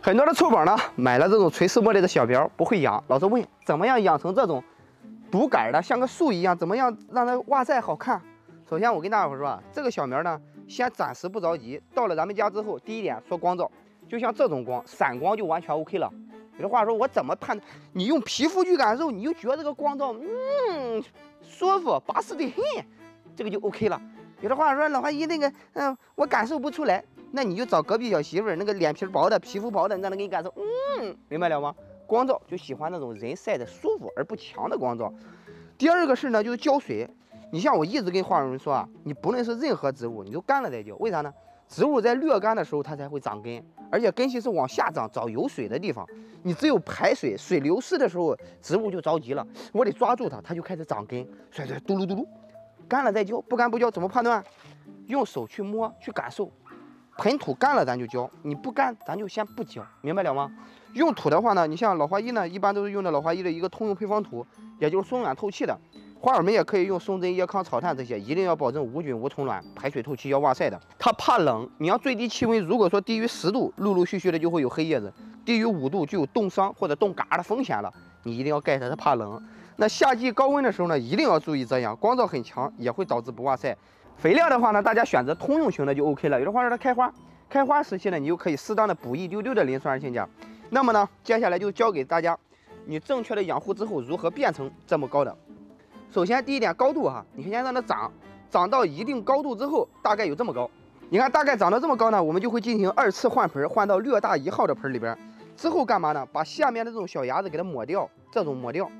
很多的臭宝呢，买了这种垂丝茉莉的小苗不会养，老是问怎么样养成这种独杆的，像个树一样，怎么样让它哇塞好看？首先我跟大家伙说啊，这个小苗呢，先暂时不着急。到了咱们家之后，第一点说光照，就像这种光，散光就完全 OK 了。有的话说，我怎么判断？你用皮肤去感受，你就觉得这个光照，舒服，巴适的很，这个就 OK 了。有的话说，老花姨那个，我感受不出来。那你就找隔壁小媳妇儿，那个脸皮薄的、皮肤薄的，让她给你感受，明白了吗？光照就喜欢那种人晒的舒服而不强的光照。第二个事呢，就是浇水。你像我一直跟花友们说啊，你不论是任何植物，你都干了再浇。为啥呢？植物在略干的时候它才会长根，而且根系是往下长，找有水的地方。你只有排水，水流失的时候，植物就着急了，我得抓住它，它就开始长根，甩嘟噜嘟噜。干了再浇，不干不浇，怎么判断？用手去摸，去感受。盆土干了咱就浇，你不干咱就先不浇，明白了吗？用土的话呢，你像老花一呢，一般都是用的老花一的一个通用配方土，也就是松软透气的。花友们也可以用松针、椰糠、草炭这些，一定要保证无菌无虫卵，排水透气，要哇塞的。它怕冷，你要最低气温如果说低于10度，陆陆续续的就会有黑叶子；低于5度就有冻伤或者冻嘎的风险了。你一定要盖它，它怕冷。那夏季高温的时候呢，一定要注意这样，光照很强也会导致不哇塞。肥料的话呢，大家选择通用型的就 OK 了。有的话说它开花时期呢，你就可以适当的补一丢丢的磷酸二氢钾。那么呢，接下来就教给大家，你正确的养护之后如何变成这么高的。首先第一点高度哈，你先让它长到一定高度之后，大概有这么高。你看大概长到这么高呢，我们就会进行2次换盆，换到略大1号的盆里边。之后干嘛呢？把下面的这种小芽子给它抹掉，这种抹掉。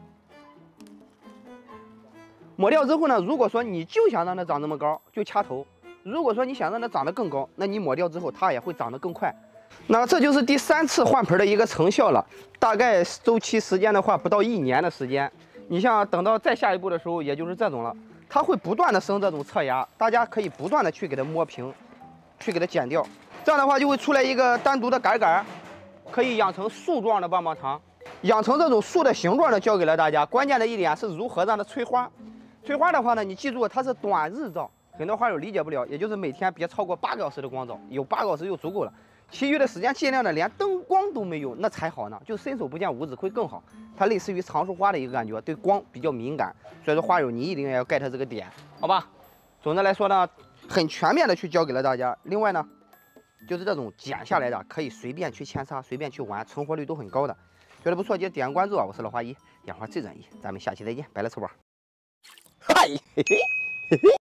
抹掉之后呢，如果说你就想让它长这么高，就掐头；如果说你想让它长得更高，那你抹掉之后，它也会长得更快。那这就是第3次换盆的一个成效了。大概周期时间的话，不到1年的时间。你像等到再下一步的时候，也就是这种了，它会不断的生这种侧芽，大家可以不断的去给它磨平，去给它剪掉。这样的话就会出来一个单独的杆，可以养成树状的棒棒糖。养成这种树的形状呢，教给了大家。关键的一点是如何让它催花。催花的话呢，你记住它是短日照，很多花友理解不了，也就是每天别超过8个小时的光照，有8个小时就足够了。其余的时间尽量的连灯光都没有，那才好呢，就伸手不见五指会更好。它类似于常熟花的一个感觉，对光比较敏感，所以说花友你一定要 get 这个点，好吧？总的来说呢，很全面的去教给了大家。另外呢，就是这种剪下来的可以随便去扦插，随便去玩，存活率都很高的。觉得不错记得点关注啊！我是老花姨，养花最专一，咱们下期再见，拜了臭宝。嗨，嘿嘿。